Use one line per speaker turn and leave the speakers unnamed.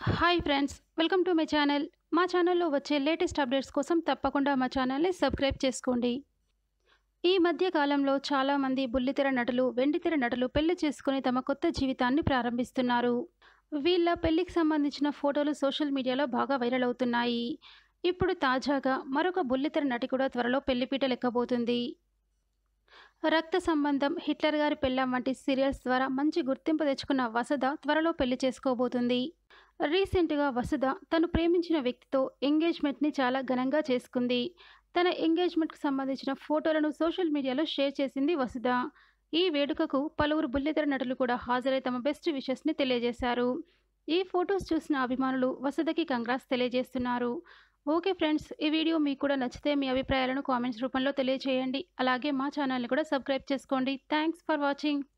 Hi friends, welcome to my channel. మా ఛానల్లో వచ్చే లేటెస్ట్ అప్డేట్స్ కోసం తప్పకుండా మా ఛానల్ని సబ్స్క్రైబ్ చేసుకోండి. ఈ మధ్య కాలంలో చాలామంది బుల్లితెర నటులు, వెండితెర నటులు పెళ్లి చేసుకుని తమ కొత్త జీవితాన్ని ప్రారంభిస్తున్నారు. వీళ్ళ పెళ్లికి సంబంధించిన ఫోటోలు సోషల్ మీడియాలో బాగా వైరల్ అవుతున్నాయి. ఇప్పుడు తాజాగా మరొక బుల్లితెర నటి కూడా త్వరలో పెళ్లిపీటలెక్కబోతుంది. రక్త సంబంధం, హిట్లర్ గారి పెళ్ళాం వంటి సీరియల్స్ ద్వారా మంచి గుర్తింపు తెచ్చుకున్న వసుధ త్వరలో పెళ్లి చేసుకోబోతుంది. రీసెంట్గా వసుధ తను ప్రేమించిన వ్యక్తితో ఎంగేజ్మెంట్ని చాలా ఘనంగా చేసుకుంది. తన ఎంగేజ్మెంట్కు సంబంధించిన ఫోటోలను సోషల్ మీడియాలో షేర్ చేసింది వసుధ. ఈ వేడుకకు పలువురు బుల్లితెర నటులు కూడా హాజరై తమ బెస్ట్ విషెస్ని తెలియజేశారు. ఈ ఫొటోస్ చూసిన అభిమానులు వసుధకి కంగ్రాట్స్ తెలియజేస్తున్నారు. ఓకే ఫ్రెండ్స్, ఈ వీడియో మీకు కూడా నచ్చితే మీ అభిప్రాయాలను కామెంట్స్ రూపంలో తెలియజేయండి. అలాగే మా ఛానల్ని కూడా సబ్స్క్రైబ్ చేసుకోండి. Thanks for watching.